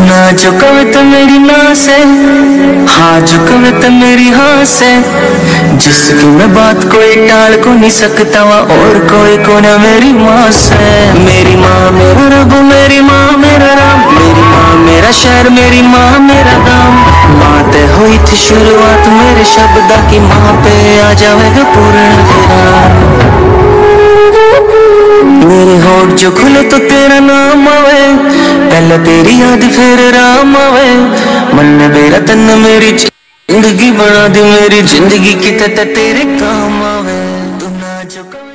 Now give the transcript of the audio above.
ना जो कवित मेरी ना से, हाँ जो कवित मेरी हाँ से, जिसकी मैं बात कोई टाल को नहीं सकता वहाँ और कोई को न मेरी माँ से। मेरी माँ मेरा रब, मेरी माँ मेरा राम, मेरी माँ मेरा शहर, मेरी माँ मेरा गाँव। माँ ते हुई थी शुरुआत मेरे शब्द की, माँ पे आ जाएगा पूर्ण विराम। मेरे होठ जो खुले तो तेरा नाम आवे, पहले तेरी याद फिर राम आवे। मन ने मेरा तन मेरी जिंदगी बना दी, मेरी जिंदगी की तेरे काम आवे। तू ना जो